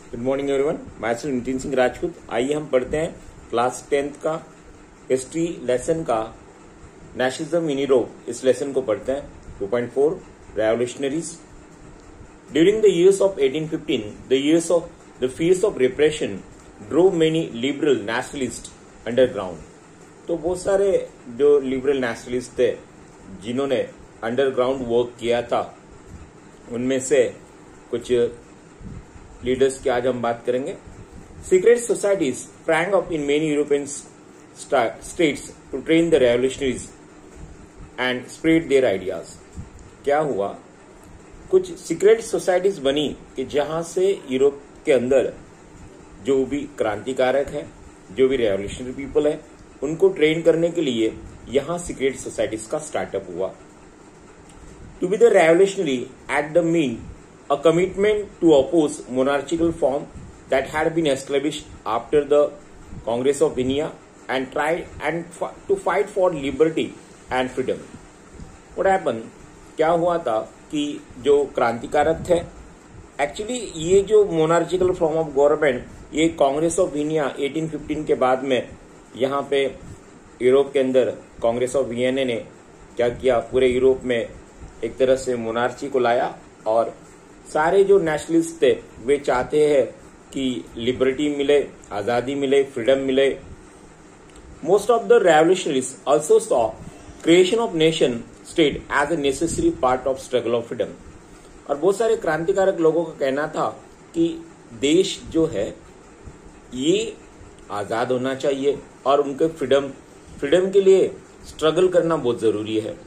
Good morning everyone, मैं नितिन सिंह राजपूत। आइए हम पढ़ते हैं क्लास 10th का हिस्ट्री लेसन का नेशनलिज्म इन यूरोप। इस लेसन को पढ़ते हैं। 2.4 revolutionaries. During the years of 1815, the fears of repression drove many liberal nationalists underground। तो बहुत सारे जो लिबरल नेशनलिस्ट थे जिन्होंने अंडरग्राउंड वर्क किया था, उनमें से कुछ लीडर्स की आज हम बात करेंगे। Secret societies sprang up in many European states to train the revolutionaries and spread their ideas। क्या हुआ, कुछ सीक्रेट सोसाइटीज बनी कि जहां से यूरोप के अंदर जो भी क्रांतिकारक है, जो भी रेवोल्यूशनरी पीपल है, उनको ट्रेन करने के लिए यहां सीक्रेट सोसाइटीज का स्टार्टअप हुआ। To be the revolutionary at the mean a commitment to oppose monarchical form that had been established after the Congress of Vienna and to fight for liberty and freedom। What happened? क्या हुआ था कि जो क्रांतिकारक थे, actually ये जो मोनार्चिकल form of government, ये कांग्रेस ऑफ वियना 1815 के बाद में यहाँ पे यूरोप के अंदर कांग्रेस ऑफ वियना ने क्या किया, पूरे यूरोप में एक तरह से मोनार्ची को लाया और सारे जो नेशनलिस्ट थे वे चाहते हैं कि लिबर्टी मिले, आजादी मिले, फ्रीडम मिले। Most of the revolutionaries also saw creation of nation state as a necessary part of struggle of freedom. और बहुत सारे क्रांतिकारक लोगों का कहना था कि देश जो है ये आजाद होना चाहिए और उनके फ्रीडम के लिए स्ट्रगल करना बहुत जरूरी है।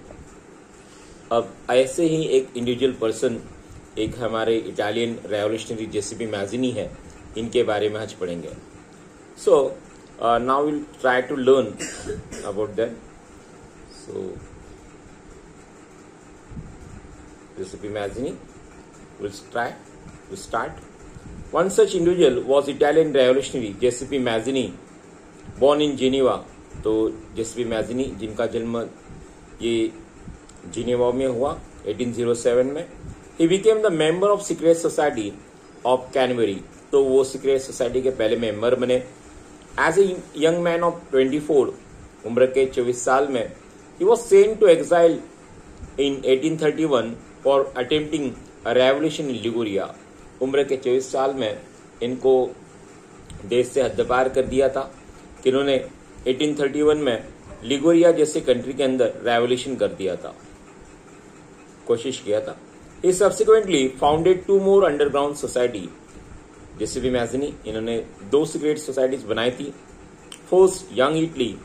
अब ऐसे ही एक इंडिविजुअल पर्सन, एक हमारे इटालियन रेवोल्यूशनरी जेसीपी मैजिनी है, इनके बारे में आज पढ़ेंगे। So now will try to learn about that. So Giuseppe Mazzini will try to start. One such individual was Italian revolutionary Giuseppe Mazzini, born in Geneva. तो Giuseppe Mazzini जिनका जन्म ये जिनेवा में हुआ 1807 में। He became the member of secret society of Canterbury। तो वो secret society के पहले मेंबर बने। As a young man of 24, उम्र के 24 साल में, he was sent to exile in 1831 for attempting a revolution in Liguria। उम्र के 24 साल में इनको देश से हद्दपार कर दिया था कि इन्होंने 1831 में लिगोरिया जैसे कंट्री के अंदर रेवोल्यूशन कर दिया था, कोशिश किया था। He subsequently founded 2 more underground society। Giuseppe Mazzini इन्होंने 2 सीक्रेट सोसाइटीज बनाई थी। First Young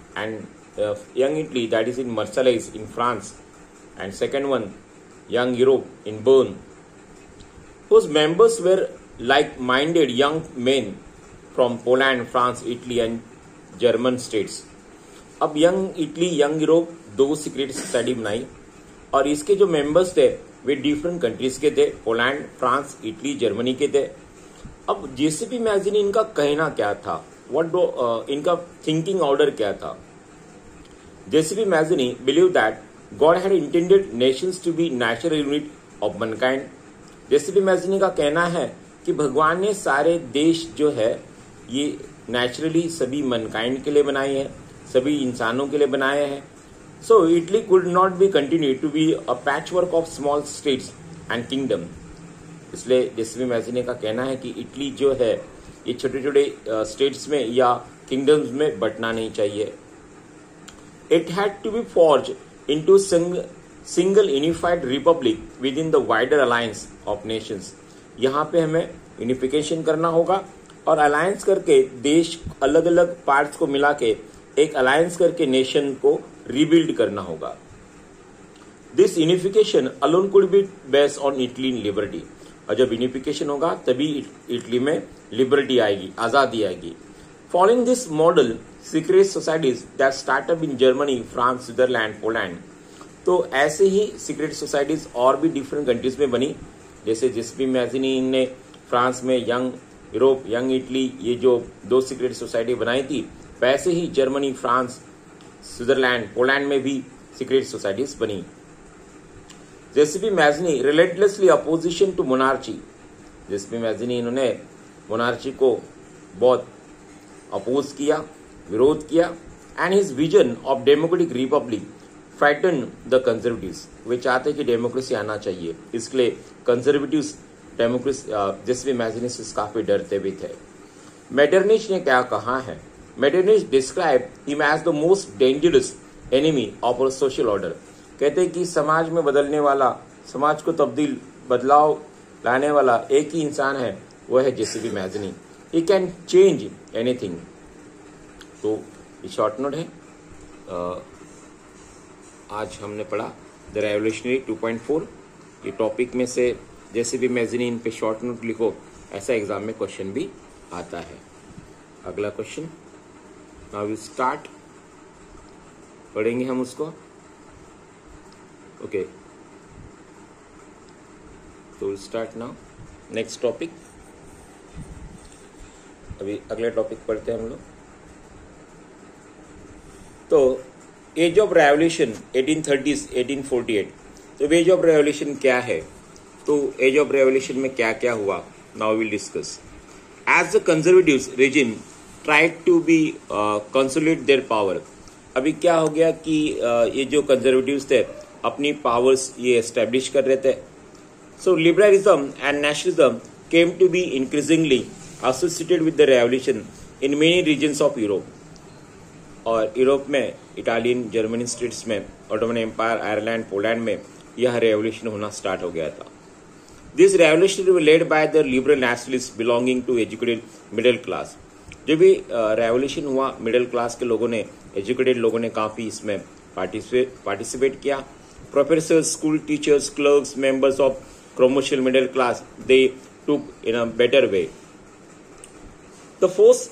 Italy that is in Marseilles in France, and second one Young Europe in Berne. Whose members were like-minded young men from Poland, France, Italy and German states। अब Young Italy, Young Europe 2 secret society बनाई और इसके जो members थे वे different countries के थे, Poland, France, Italy, Germany के थे। अब जेसीपी मैजिनी इनका कहना क्या था, इनका थिंकिंग ऑर्डर क्या था। Giuseppe Mazzini believe that God had intended nations to be natural unit of mankind. Giuseppe Mazzini का कहना है कि भगवान ने सारे देश जो है ये नेचुरली सभी मनकाइंड के लिए बनाए हैं, सभी इंसानों के लिए बनाए हैं। So Italy could not be continued to be a patchwork of small states and kingdom। इसलिए जेसीपी मैजिनी का कहना है कि इटली जो है ये छोटे छोटे स्टेट्स में या किंगडम्स में बंटना नहीं चाहिए। It had to be forged into single unified republic within the wider alliance of nations। यहाँ पे हमें यूनिफिकेशन करना होगा और अलायंस करके देश अलग अलग पार्ट्स को मिला के एक अलायंस करके नेशन को रिबिल्ड करना होगा। This unification alone could be based on Italy in liberty. और जब यूनिफिकेशन होगा तभी इटली में लिबर्टी आएगी, आजादी आएगी। Following this model secret societies that startup in Germany, France, Switzerland, Poland. तो ऐसे ही सीक्रेट सोसाइटीज और भी डिफरेंट कंट्रीज में बनी, जैसे जेसीपी मैजिनी ने फ्रांस में यंग यूरोप, यंग इटली, ये जो 2 सीक्रेट सोसाइटी बनाई थी, वैसे ही जर्मनी, फ्रांस, स्विट्जरलैंड, पोलैंड में भी सीक्रेट सोसाइटीज बनी। Giuseppe Mazzini relentlessly opposition to monarchy. Giuseppe Mazzini इन्होंने मोनार्ची को बहुत अपोज किया, विरोध किया, and his vision of democratic republic frighten the conservatives. वे चाहते कि डेमोक्रेसी आना चाहिए, इसलिए कंजर्वेटिव्स डेमोक्रेसी जैसे मैजिनिस्ट काफी डरते भी थे। मेटरनिच ने क्या कहा है? Metternich describe him as the most dangerous enemy of our social order. कहते हैं कि समाज में बदलने वाला, समाज को बदलाव लाने वाला एक ही इंसान है, वह है Giuseppe Mazzini. He can change anything. तो ये शॉर्ट नोट है। आज हमने पढ़ा द रेवोल्यूशनरी 2.4। ये टॉपिक में से जेसीबी मैजिनी, इन पे शॉर्ट नोट लिखो, ऐसा एग्जाम में क्वेश्चन भी आता है। अगला क्वेश्चन, नाउ वी स्टार्ट, पढ़ेंगे हम उसको। ओके, तो स्टार्ट नाउ। नेक्स्ट टॉपिक, अभी अगले टॉपिक पढ़ते हैं हम लोग। तो एज ऑफ रेवोल्यूशन 1830s 1848। तो एज ऑफ रेवोल्यूशन क्या है? तो एज ऑफ रेवोल्यूशन में क्या क्या हुआ, now will discuss. As the conservatives regime tried to be consolidate their power. अभी क्या हो गया कि ये जो कंजर्वेटिव्स थे अपनी पावर्स ये एस्टेब्लिश कर रहे थे। सो liberalism and nationalism came to be increasingly associated with the revolution in many regions of Europe. और यूरोप में, इटालियन जर्मनी स्टेट्स में, ऑटोमन एम्पायर, आयरलैंड, पोलैंड में यह रेवोल्यूशन होना स्टार्ट हो गया था। This revolution were led by the liberal nationalist belonging to educated middle class. जो भी रेवोल्यूशन हुआ, मिडिल क्लास के लोगों ने, एजुकेटेड लोगों ने काफी इसमें पार्टिसिपेट किया। Professor, school teachers, clerks, members of commercial middle class, they took in a better way. The force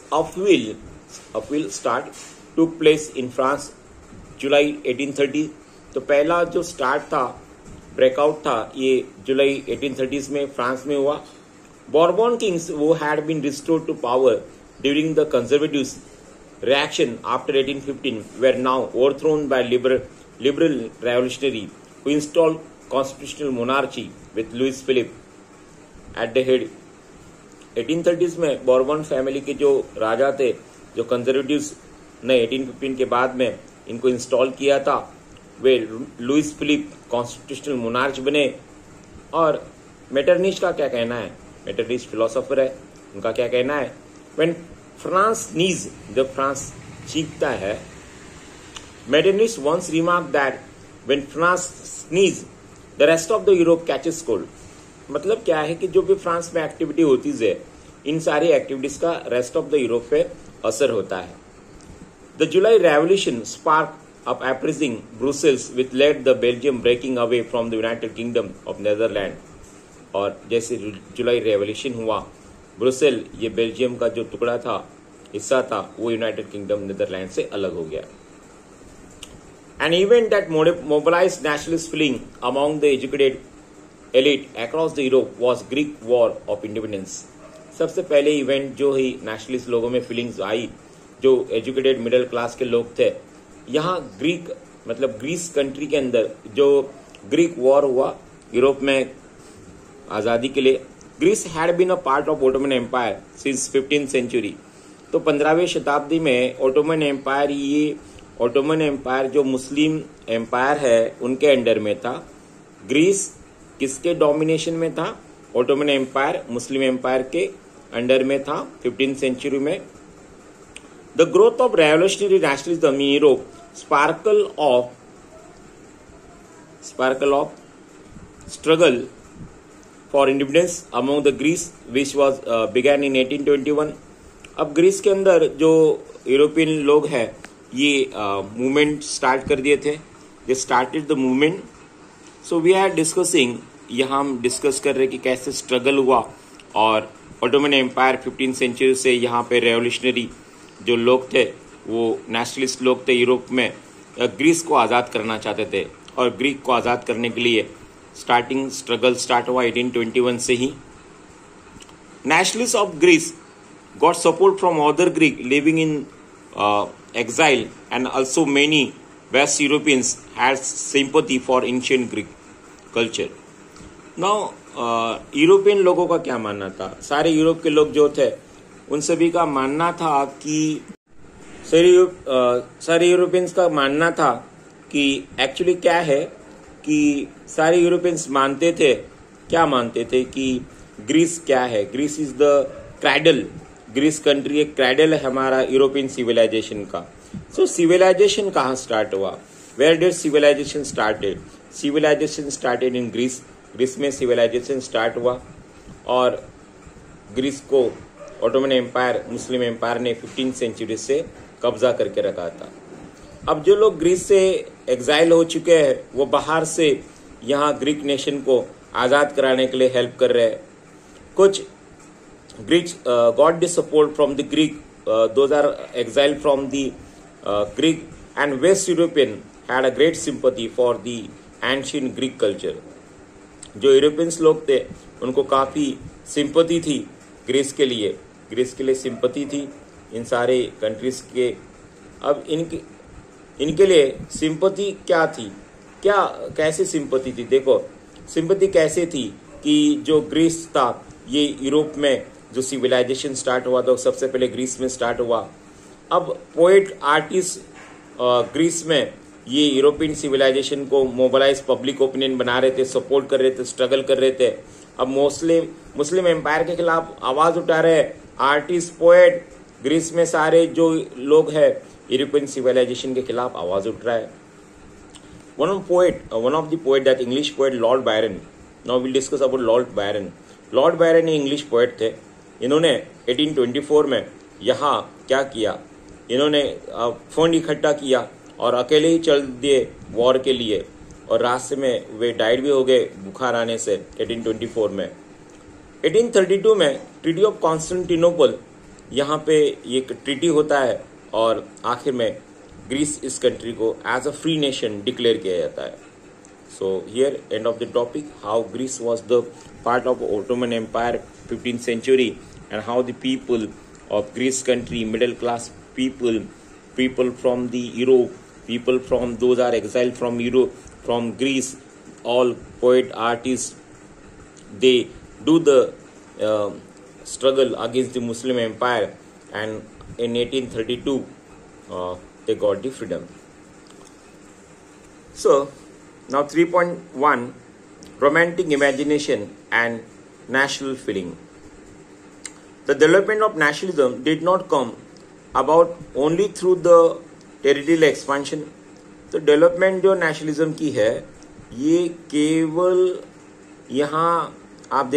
appeal start took place in France July 1830। तो पहला जो स्टार्ट था, ब्रेकआउट था, ये जुलाई 1830 में फ्रांस में हुआ। बॉर्बन किंग्स वो had been restored to power during the conservatives reaction after 1815 were now overthrown by liberal revolutionary who installed constitutional monarchy with Louis Philippe at the head। 1830s में Bourbon family के जो राजा थे, जो conservatives ने 1815 के बाद में इनको इंस्टॉल किया था, वे लुइस फिलिप कॉन्स्टिट्यूशनल मोनार्च बने। और मेटरनिच का क्या कहना है? मेटरनिच फिलोसोफर है, उनका क्या कहना है? व्हेन फ्रांस नीज, जब फ्रांस चीखता है, Metternich once remark that when France sneeze the rest of the Europe catches cold. मतलब क्या है कि जो भी फ्रांस में एक्टिविटी होती है, इन सारी एक्टिविटीज का रेस्ट ऑफ द यूरोप पे असर होता है। The July revolution spark up uprising Brussels with let the Belgium breaking away from the United Kingdom of Netherland. और जैसे जुलाई रेवोल्यूशन हुआ, ब्रुसेल, ये बेल्जियम का जो टुकड़ा था, हिस्सा था, वो यूनाइटेड किंगडम नेदरलैंड से अलग हो गया। An event that mobilized nationalist feeling among the educated elite across the Europe was Greek War of Independence। सबसे पहले इवेंट जो ही नेशनलिस्ट लोगों में फीलिंग्स आई, जो एजुकेटेड मिडिल क्लास के लोग थे, यहाँ ग्रीक मतलब ग्रीस कंट्री के अंदर जो ग्रीक वॉर हुआ यूरोप में आजादी के लिए। Greece had been a part of Ottoman Empire since 15th century. तो 15वीं शताब्दी में ओटोमन एम्पायर, ये ओटोमन एम्पायर जो मुस्लिम एम्पायर है उनके अंडर में था। ग्रीस किसके डोमिनेशन में था? ओटोमन एम्पायर, मुस्लिम एम्पायर के अंडर में था 15th सेंचुरी में। The growth of revolutionary nationalism in Europe sparkle of struggle for independence among the Greece which was began in 1821। अब ग्रीस के अंदर जो यूरोपियन लोग हैं, ये मूवमेंट स्टार्ट कर दिए थे। They started the movement. So we are discussing, यहाँ हम डिस्कस कर रहे कि कैसे स्ट्रगल हुआ और ओटोमन एम्पायर 15th सेंचुरी से यहाँ पे रेवोल्यूशनरी जो लोग थे, वो नेशनलिस्ट लोग थे यूरोप में, ग्रीस को आज़ाद करना चाहते थे। और ग्रीक को आज़ाद करने के लिए स्टार्टिंग स्ट्रगल स्टार्ट हुआ 1821 से ही। Nationalist of Greece got support from other Greek living in exile, and also many West Europeans had sympathy for ancient Greek culture। Now European लोगों का क्या मानना था? सारे यूरोप के लोग जो थे उन सभी का मानना था कि सारे यूरोपियंस का मानना था कि एक्चुअली क्या है कि सारे यूरोपियंस मानते थे, क्या मानते थे कि ग्रीस क्या है, Greece is the cradle, Greece country एक क्रैडल है हमारा यूरोपियन सिविलाइजेशन का। सो सिविलाइजेशन कहाँ स्टार्ट हुआ? Where did civilisation started? Civilisation started in Greece. Greece में सिविलाइजेशन स्टार्ट हुआ और ग्रीस को ऑटोमन एम्पायर, मुस्लिम एम्पायर ने 15th सेंचुरी से कब्जा करके रखा था। अब जो लोग ग्रीस से एग्जाइल हो चुके हैं वो बाहर से यहाँ ग्रीक नेशन को आज़ाद कराने के लिए हेल्प कर रहे हैं। कुछ Greeks got the support from the Greek, those are exiled from the Greek, and West European had a great sympathy for the ancient Greek culture. जो यूरोपियंस लोग थे उनको काफ़ी सिंपथी थी ग्रीस के लिए सिंपथी थी इन सारे कंट्रीज के। अब इनके लिए सिंपथी क्या थी, कैसे सिंपथी थी? देखो सिंपथी कैसे थी कि जो ग्रीस था ये यूरोप में जो सिविलाइजेशन स्टार्ट हुआ था सबसे पहले ग्रीस में स्टार्ट हुआ। अब पोएट आर्टिस्ट ग्रीस में ये यूरोपियन सिविलाइजेशन को मोबिलाइज पब्लिक ओपिनियन बना रहे थे, सपोर्ट कर रहे थे, स्ट्रगल कर रहे थे। अब मुस्लिम एम्पायर के खिलाफ आवाज उठा रहे आर्टिस्ट, पोएट ग्रीस में सारे जो लोग हैं यूरोपियन सिविलाइजेशन के खिलाफ आवाज उठ रहा है। One of the poet that English poet Lord Byron. Now will discuss about Lord Byron. Lord Byron English poet थे। इन्होंने 1824 में यहाँ क्या किया, इन्होंने फंड इकट्ठा किया और अकेले ही चल दिए वॉर के लिए और रास्ते में वे डाइड भी हो गए बुखार आने से 1824 में। 1832 में ट्रीटी ऑफ कॉन्स्टेंटिनोपल यहाँ पे एक ट्रीटी होता है और आखिर में ग्रीस इस कंट्री को as a free nation declare किया जाता है। So here end of the topic, how Greece was the part of Ottoman Empire 15th century and how the people of Greece country, middle class people from the Europe, people from those are exiled from Europe, from Greece, all poet, artists, they do the struggle against the Muslim Empire and in 1832 they got the freedom. So now 3.1 romantic imagination and national feeling. The development of nationalism did not come about only through the territorial expansion. तो development जो nationalism की है ये केवल यहाँ आप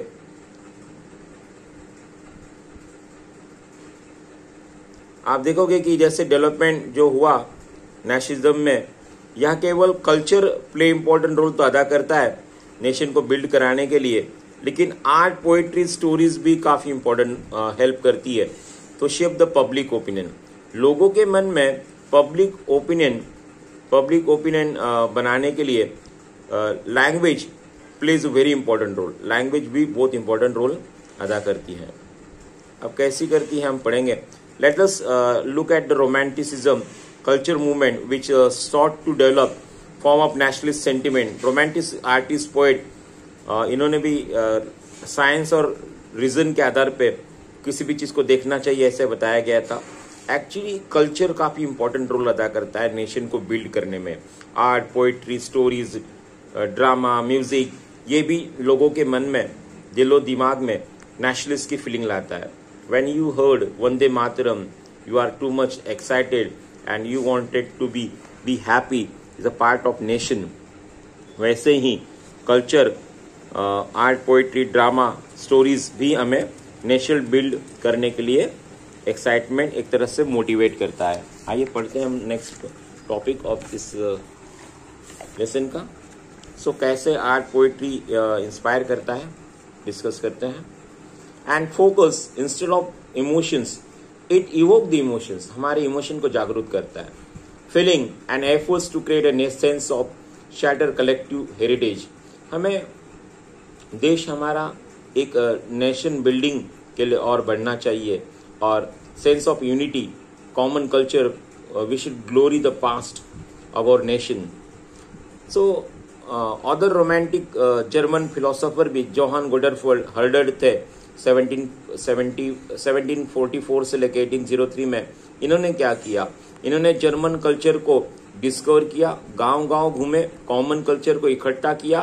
देखोगे कि जैसे डेवलपमेंट जो हुआ नेशनलिज्म में यह केवल कल्चर प्ले इम्पोर्टेंट रोल तो अदा करता है नेशन को बिल्ड कराने के लिए, लेकिन आर्ट, पोएट्री, स्टोरीज भी काफी इम्पोर्टेंट हेल्प करती है तो शेप द पब्लिक ओपिनियन। लोगों के मन में पब्लिक ओपिनियन बनाने के लिए language plays a very important role. Language भी बहुत इंपॉर्टेंट रोल अदा करती है। अब कैसी करती है हम पढ़ेंगे। Let us look at the romanticism culture movement which sought to develop form of nationalist sentiment. Romantic artist, poet इन्होंने भी साइंस और रीजन के आधार पे किसी भी चीज को देखना चाहिए ऐसे बताया गया था। एक्चुअली कल्चर काफी इंपॉर्टेंट रोल अदा करता है नेशन को बिल्ड करने में। Art, poetry, stories, drama, music ये भी लोगों के मन में, दिलो दिमाग में नेशनलिस्ट की फीलिंग लाता है। When you heard Vande Mataram you are too much excited and you wanted to be happy is a part of nation। वैसे ही culture, art, poetry, drama, stories भी हमें नेशन बिल्ड करने के लिए एक्साइटमेंट एक तरह से मोटिवेट करता है। आइए पढ़ते हैं हम नेक्स्ट टॉपिक ऑफ इस लेसन का। सो कैसे आर्ट, पोएट्री इंस्पायर करता है डिस्कस करते हैं। And focus instead of emotions, it evoke the emotions, हमारे इमोशन को जागरूक करता है। Feeling and efforts to create a sense of शैटर कलेक्टिव हेरिटेज, हमें देश हमारा एक नेशन बिल्डिंग के लिए और बढ़ना चाहिए और sense of unity, common culture, we should glory the past of our nation. So other romantic German philosopher भी जोहान गुडरफोल्ड हर्डर थे 1744 से लेकर 1803 में। इन्होंने क्या किया, इन्होंने जर्मन कल्चर को डिस्कवर किया, गांव गांव घूमे, कॉमन कल्चर को इकट्ठा किया,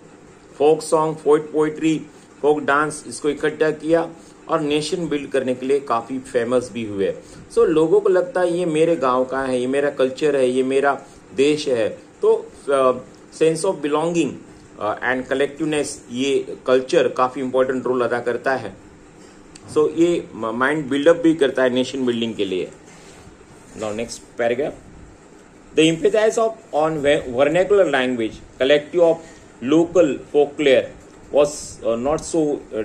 folk song, folk poetry, folk dance, इसको इकट्ठा किया और नेशन बिल्ड करने के लिए काफी फेमस भी हुए। सो लोगों को लगता है ये मेरे गांव का है, ये मेरा कल्चर है, ये मेरा देश है। तो sense of belonging and collectiveness, ये कल्चर काफी इंपॉर्टेंट रोल अदा करता है। सो ये माइंड बिल्डअप भी करता है नेशन बिल्डिंग के लिए। Now next paragraph, the emphasis on vernacular language, collective of local folklore was not so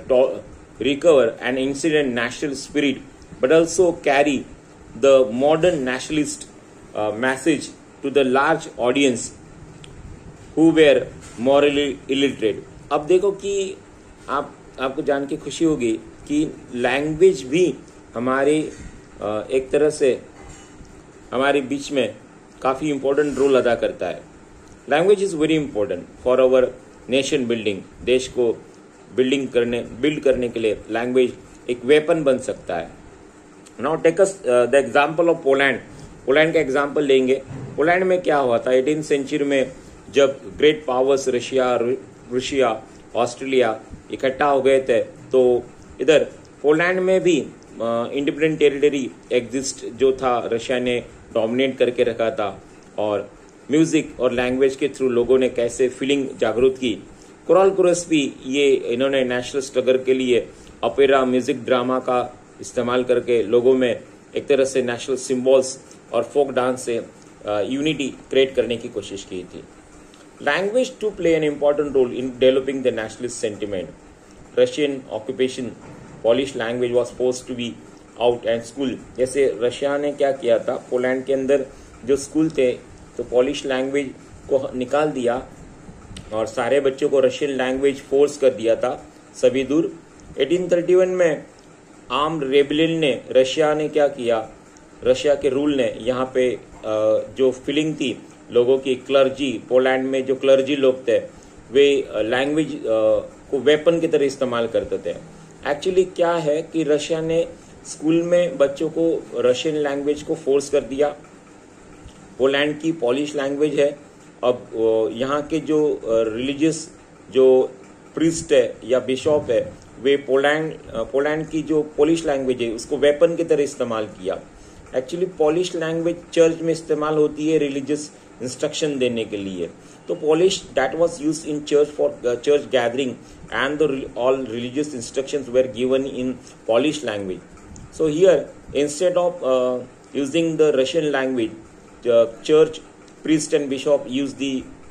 recover an ancient national spirit, but also carry the modern nationalist message to the large audience who were morally illiterate. अब देखो कि आपको जान के खुशी होगी कि language भी हमारे एक तरह से हमारे बीच में काफ़ी इम्पोर्टेंट रोल अदा करता है। Language is very important for our nation building. देश को बिल्ड करने के लिए लैंग्वेज एक वेपन बन सकता है। Now take us the example of Poland. Poland का एग्जांपल लेंगे। पोलैंड में क्या हुआ था 18th सेंचुरी में, जब ग्रेट पावर्स रशिया, ऑस्ट्रेलिया इकट्ठा हो गए थे, तो इधर पोलैंड में भी इंडिपेंडेंट टेरिटरी एग्जिस्ट जो था, रशिया ने डोमिनेट करके रखा था। और म्यूजिक और लैंग्वेज के थ्रू लोगों ने कैसे फीलिंग जागरूक की। कोरल कोरस भी ये इन्होंने नेशनल स्ट्रगल के लिए ऑपेरा, म्यूजिक, ड्रामा का इस्तेमाल करके लोगों में एक तरह से नेशनल सिंबल्स और फोक डांस से यूनिटी क्रिएट करने की कोशिश की थी। Language to play an important role in developing the nationalist sentiment. Russian occupation, Polish language was forced to be out and school. जैसे रशिया ने क्या किया था, पोलैंड के अंदर जो स्कूल थे तो पॉलिश लैंग्वेज को निकाल दिया और सारे बच्चों को रशियन लैंग्वेज फोर्स कर दिया था सभी दूर। 1831 में आर्म्ड रेबेलियन ने, रशिया ने क्या किया, रशिया के रूल ने यहाँ पे जो फीलिंग थी लोगों की, क्लर्जी, पोलैंड में जो क्लर्जी लोग थे वे लैंग्वेज को वेपन की तरह इस्तेमाल करते थे। एक्चुअली क्या है कि रशिया ने स्कूल में बच्चों को रशियन लैंग्वेज को फोर्स कर दिया। पोलैंड की पॉलिश लैंग्वेज है। अब यहाँ के जो रिलीजियस जो प्रीस्ट है या बिशॉप है, वे पोलैंड की जो पॉलिश लैंग्वेज है उसको वेपन की तरह इस्तेमाल किया। एक्चुअली पॉलिश लैंग्वेज चर्च में इस्तेमाल होती है रिलीजियस इंस्ट्रक्शन देने के लिए। तो Polish that was used in church for church gathering and all religious instructions were given in Polish language. So here, instead of using the Russian language, the church priest and bishop use the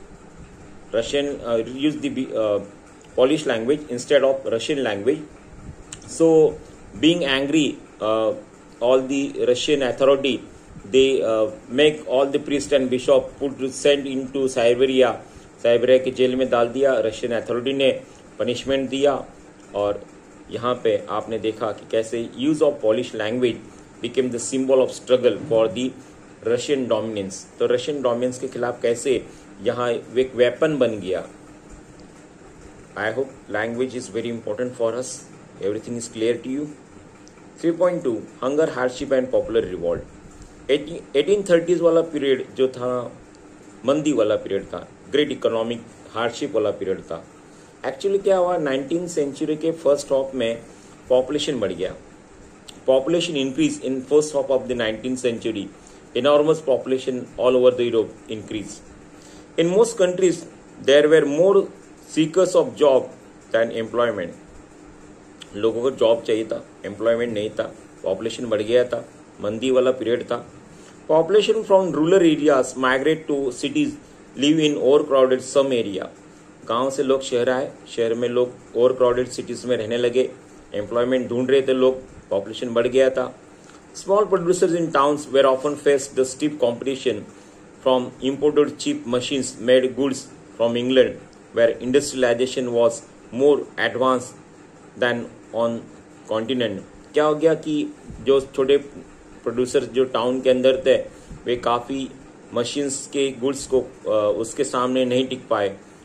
Polish language instead of Russian language. So, being angry, all the Russian authority, they make all the priest and bishop sent into Siberia की जेल में डाल दिया। Russian authority ने punishment दिया और यहाँ पे आपने देखा कि कैसे use of Polish language became the symbol of struggle for the Russian dominance. तो रशियन डोमिनेंस के खिलाफ कैसे यहाँ एक वेपन बन गया। I hope language is very important for us. Everything is clear to you. 3.2 hunger, hardship and popular revolt. 1830s वाला period जो था मंदी वाला पीरियड था, ग्रेट इकोनॉमिक हार्डशिप वाला पीरियड था। एक्चुअली क्या हुआ, 19th सेंचुरी के फर्स्ट हाफ में पॉपुलेशन बढ़ गया। Population increase in first half of the 19th century. Enormous population all over the Europe increase. In most countries there were more seekers of job than employment. लोगों को job चाहिए था, employment नहीं था, population बढ़ गया था, मंदी वाला पीरियड था। Population from rural areas migrate to cities, live in overcrowded some area. गांव से लोग शहर आए, शहर में लोग ओवर क्राउडेड सिटीज में रहने लगे, एम्प्लॉयमेंट ढूंढ रहे थे लोग, पॉपुलेशन बढ़ गया था। Small producers in towns were often faced the steep competition from imported cheap machines made goods from England, where industrialisation was more advance than on continent. क्या हो गया कि जो छोटे प्रोड्यूसर्स जो टाउन के अंदर थे वे काफ़ी मशीन्स के गुड्स को उसके सामने नहीं टिक पाए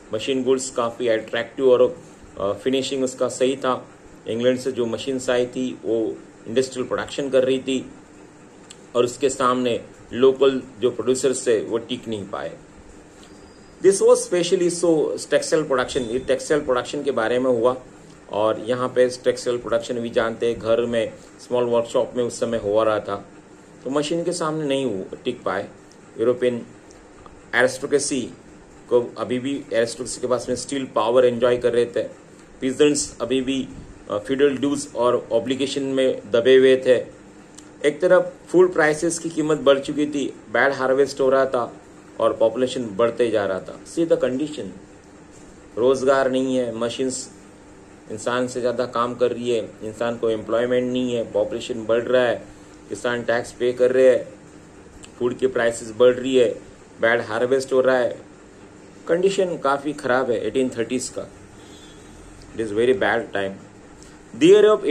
मशीन गुड्स काफ़ी अट्रैक्टिव और फिनिशिंग उसका सही था। इंग्लैंड से जो मशीन्स आई थी वो इंडस्ट्रियल प्रोडक्शन कर रही थी और उसके सामने लोकल जो प्रोड्यूसर्स थे वो टिक नहीं पाए। This was specially so textile production, ये टेक्सटाइल प्रोडक्शन के बारे में हुआ। और यहाँ पे टेक्सटाइल प्रोडक्शन भी जानते हैं, घर में स्मॉल वर्कशॉप में उस समय हो रहा था, तो मशीन के सामने नहीं टिक पाए। यूरोपियन एरिस्टोक्रेसी को अभी भी एरिस्टोक्रेसी के पास में स्टिल पावर एंजॉय कर रहे थे। पीजेंट्स अभी भी फ्यूडल ड्यूज और ऑब्लिगेशन में दबे हुए थे। एक तरफ फूड प्राइसेस की कीमत बढ़ चुकी थी, बैड हार्वेस्ट हो रहा था और पॉपुलेशन बढ़ते जा रहा था। सी द कंडीशन, रोजगार नहीं है, मशीन्स इंसान से ज़्यादा काम कर रही है, इंसान को एम्प्लॉयमेंट नहीं है, पॉपुलेशन बढ़ रहा है, किसान टैक्स पे कर रहे हैं, फूड की प्राइसेस बढ़ रही है, बैड हार्वेस्ट हो रहा है, कंडीशन काफ़ी ख़राब है 1830s का। It is very bad time. The year of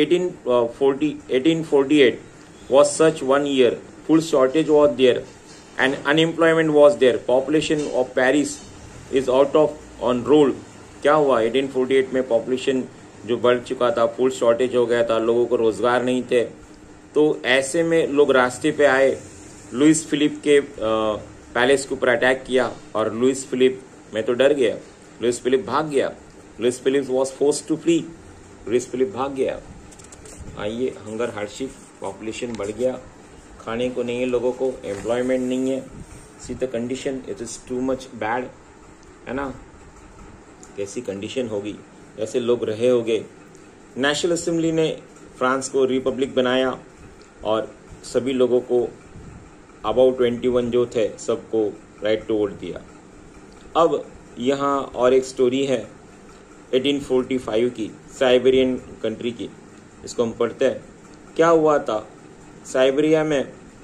1848 was such one year. Full shortage was there and unemployment was there. Population of Paris is out of on roll. क्या हुआ 1848 में? पॉपुलेशन जो बढ़ चुका था, फुल शॉर्टेज हो गया था, लोगों को रोजगार नहीं थे। तो ऐसे में लोग रास्ते पे आए, लुइस फिलिप के पैलेस के ऊपर अटैक किया और लुइस फिलिप मैं तो डर गया, लुइस फिलिप भाग गया। Louis Philippe was forced to flee, Louis Philippe भाग गया। आइए, हंगर हार्डशिप, पॉपुलेशन बढ़ गया, खाने को नहीं है लोगों को, एम्प्लॉयमेंट नहीं है। See the condition, it is too much bad, है ना। कैसी कंडीशन होगी, ऐसे लोग रहे होंगे। नेशनल असेंबली ने फ्रांस को रिपब्लिक बनाया और सभी लोगों को अबाउट 21 जो थे सबको राइट टू वोट दिया। अब यहाँ और एक स्टोरी है 1845 की, साइबेरियन कंट्री की, इसको हम पढ़ते हैं। क्या हुआ था साइबेरिया में,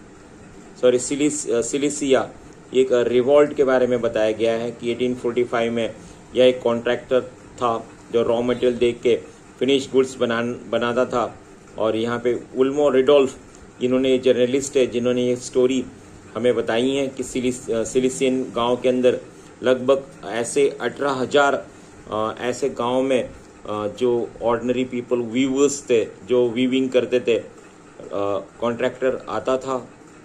सिलिसिया, एक रिवॉल्ट के बारे में बताया गया है कि 1845 में यह एक कॉन्ट्रैक्टर था जो रॉ मटेरियल देख के फिनिश गुड्स बनाता था। और यहाँ पे उल्मो रिडोल्फ, इन्होंने जर्नलिस्ट है जिन्होंने ये स्टोरी हमें बताई है कि सिलिसियन गांव के अंदर लगभग ऐसे 18,000 ऐसे गांव में जो ऑर्डिनरी पीपल वीवर्स थे, जो वीविंग करते थे, कॉन्ट्रैक्टर आता था,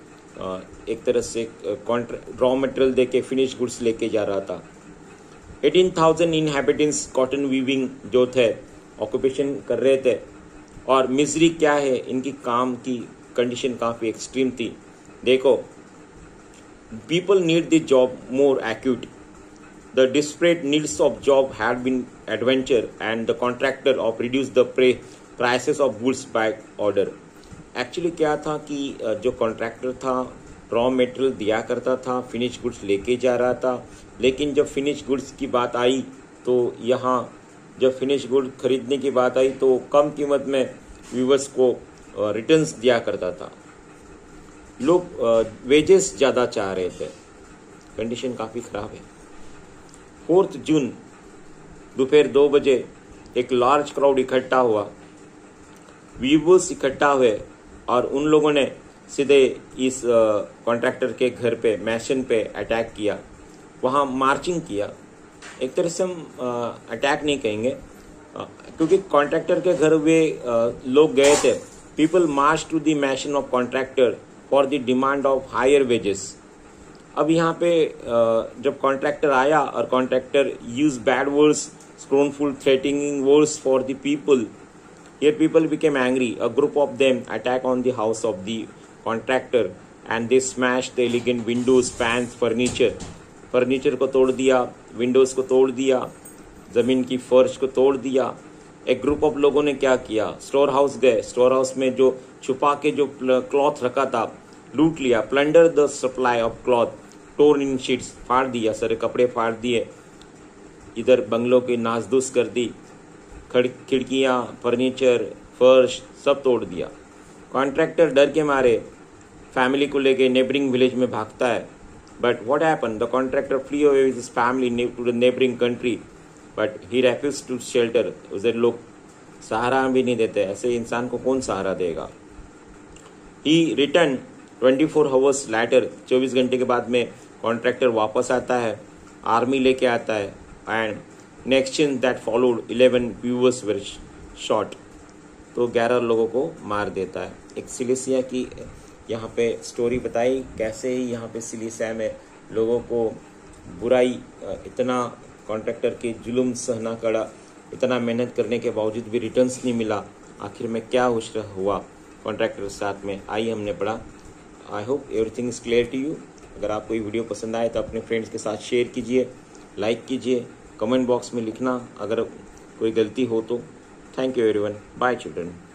एक तरह से रॉ मटेरियल देके फिनिश गुड्स लेके जा रहा था। 18,000 इनहैबिटेंट्स कॉटन वीविंग जो थे ऑक्यूपेशन कर रहे थे। और मिजरी क्या है, इनकी काम की कंडीशन काफ़ी एक्सट्रीम थी। देखो, people need the job more acute, the desperate needs of job had been adventure and the contractor of reduce the prices of goods by order. Actually क्या था कि जो कॉन्ट्रैक्टर था रॉ मटेरियल दिया करता था, फिनिश गुड्स लेके जा रहा था, लेकिन जब फिनिश गुड्स की बात आई तो यहाँ जब फिनिश गुड खरीदने की बात आई तो कम कीमत में व्यूवर्स को रिटर्न्स दिया करता था। लोग वेजेस ज़्यादा चाह रहे थे। कंडीशन काफ़ी ख़राब है। 4 जून दोपहर 2 बजे एक लार्ज क्राउड इकट्ठा हुआ, व्यूवर्स इकट्ठा हुए और उन लोगों ने सीधे इस कॉन्ट्रैक्टर के घर पे, मैशन पे अटैक किया, वहाँ मार्चिंग किया। एक तरह से हम अटैक नहीं कहेंगे क्योंकि कॉन्ट्रैक्टर के घर वे लोग गए थे। People march to the mansion of contractor for the demand of higher wages. अब यहाँ पे जब कॉन्ट्रैक्टर आया और contractor use bad words, scornful threatening words for the people, here people became angry. A group of them attacked on the house of the contractor and they smashed the elegant windows, fans, furniture को तोड़ दिया, Windows को तोड़ दिया, जमीन की फर्श को तोड़ दिया। एक ग्रुप ऑफ लोगों ने क्या किया, स्टोर हाउस गए, स्टोर हाउस में जो छुपा के जो क्लॉथ रखा था लूट लिया। Plunder the supply of cloth, torn in sheets, फाड़ दिया, सारे कपड़े फाड़ दिए। इधर बंगलों की नासदूस कर दी, खिड़कियाँ, फर्नीचर, फर्श सब तोड़ दिया। कॉन्ट्रैक्टर डर के मारे फैमिली को लेके नेबरिंग विलेज में भागता है। But what happen, the contractor flee away with his family to the neighbouring country but he refuse to shelter. उधर लोग सहारा भी नहीं देते, ऐसे इंसान को कौन सहारा देगा। ही रिटर्न 24 आवर्स लेटर, 24 घंटे के बाद में कॉन्ट्रैक्टर वापस आता है, आर्मी लेके आता है, and in exchange that followed 11 viewers were shot। तो 11 लोगों को मार देता है। एक सिलिसिया की यहाँ पे स्टोरी बताई कैसे ही यहाँ पे सिलिसिया में लोगों को बुराई, इतना कॉन्ट्रैक्टर के जुल्म सहना पड़ा, इतना मेहनत करने के बावजूद भी रिटर्न्स नहीं मिला, आखिर में क्या हुआ कॉन्ट्रैक्टर के साथ में, आई हमने पढ़ा। I hope everything is clear to you. अगर आपको ये वीडियो पसंद आए तो अपने फ्रेंड्स के साथ शेयर कीजिए, लाइक कीजिए, कमेंट बॉक्स में लिखना अगर कोई गलती हो तो। Thank you everyone, bye children.